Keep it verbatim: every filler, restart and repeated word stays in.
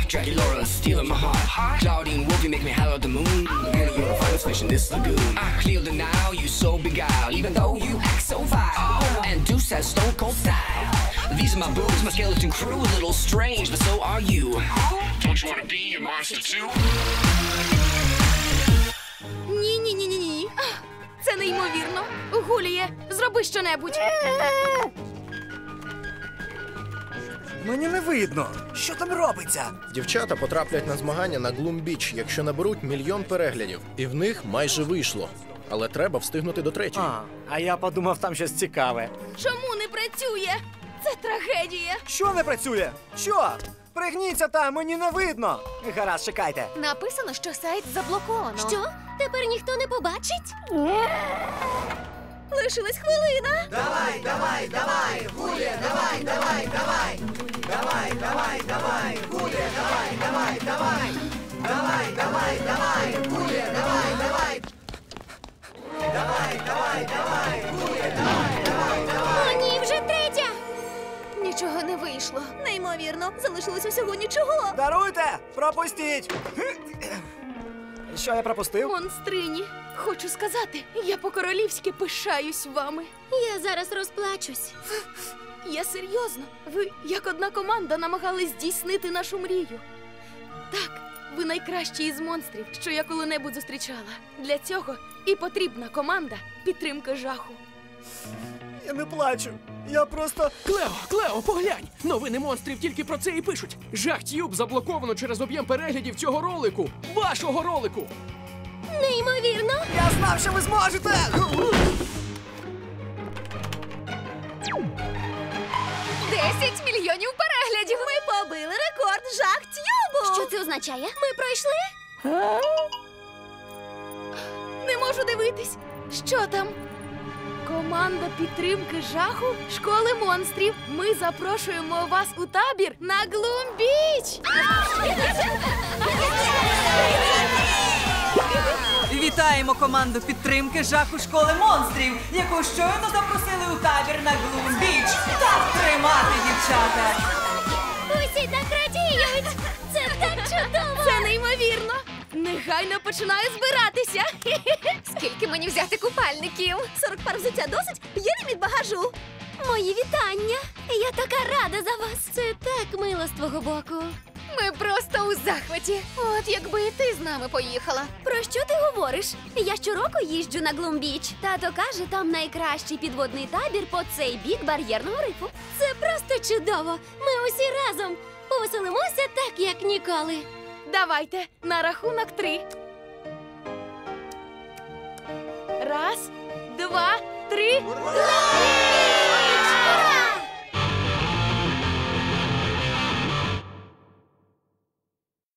Dracula stealing my heart. Claudine Wolfie make me holler at the moon. And you're a finest fish in this lagoon. I clear the now, you so beguiled, even though you act so vile. And Deuce has stone cold style. These are my boobs, my skeleton crew, a little strange, but so are you. Don't you wanna be a monster too? Ні-ні-ні-ні-ні. Це неймовірно. Гуліє, зроби щонебудь. Мені не видно. Що там робиться? Дівчата потраплять на змагання на Глум-Біч, якщо наберуть мільйон переглядів. І в них майже вийшло. Але треба встигнути до третьої. А, а я подумав, там щось цікаве. Чому не працює? Це трагедія. Що не працює? Що? Пригніться там, мені не видно. Гаразд, чекайте. Написано, що сайт заблоковано. Що? Тепер ніхто не побачить? Лишилась хвилина. Давай, давай, давай, Гулія, давай, давай, давай. Давай, давай, давай, Гулія, давай, давай, давай. Давай, давай, давай, Гулія, давай, давай. Давай, давай, давай, Гулія, давай, давай, давай. О, ні, вже третя! Нічого не вийшло. Неймовірно, залишилося всього нічого. Даруйте! Пропустіть! Що я пропустив? Монстрині, хочу сказати, я по-королівськи пишаюсь вами. Я зараз розплачусь. Я серйозно. Ви, як одна команда, намагались здійснити нашу мрію. Так, ви найкращі із монстрів, що я коли-небудь зустрічала. Для цього і потрібна команда підтримки жаху. Я не плачу. Я просто... Клео, Клео, поглянь! Новини монстрів тільки про це і пишуть. Жах-Тюб заблоковано через об'єм переглядів цього ролику. Вашого ролику! Неймовірно! Я знав, що ви зможете! Десять мільйонів переглядів! Ми побили рекорд Жах-Тюбу! Що це означає? Ми пройшли? Не можу дивитись. Що там? Команда підтримки жаху школи монстрів. Ми запрошуємо вас у табір на Глум-Біч! Вітаємо команду підтримки жаху школи монстрів, яку щойно запросили у табір на Глум-Біч. Так тримати, дівчата! Усі так радіють! Це так чудово! Це неймовірно! Негайно починаю збиратися! Скільки мені взяти купальників? сорок пар взуття досить? Є ліміт багажу? Мої вітання! Я така рада за вас! Це так мило з твого боку. Ми просто у захваті. От якби і ти з нами поїхала. Про що ти говориш? Я щороку їжджу на Глум-Біч. Тато каже, там найкращий підводний табір по цей бік бар'єрного рифу. Це просто чудово! Ми усі разом повеселимося так, як ніколи. Давайте, на рахунок три. Раз, два, три. Глум-Біч!